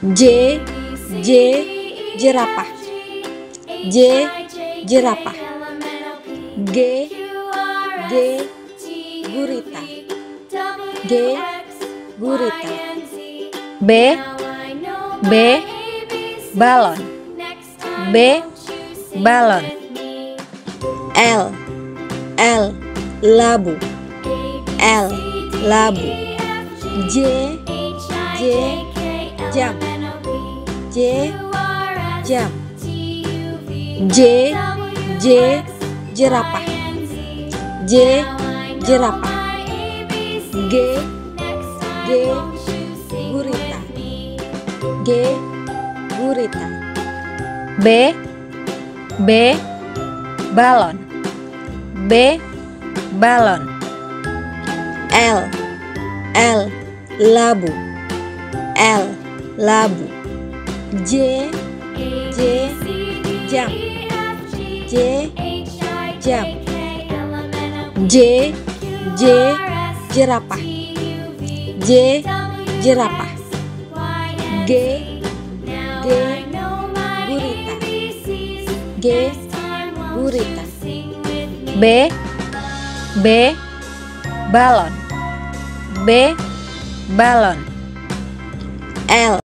J, J, jerapah. J, jerapah. G, G, gurita. G, gurita. B, B, balon. B, balon. L, L, labu. L, labu. J, J, jam. J, jam. J, J, jerapah. J, jerapah. G, G, gurita. G, gurita. B, B, balon. B, balon. L, L, labu. L, labu. J, J, jam. J, jam. J, J, jerapah. J, jerapah. G, G, gurita. G, gurita. B, B, balon. B, balon. L,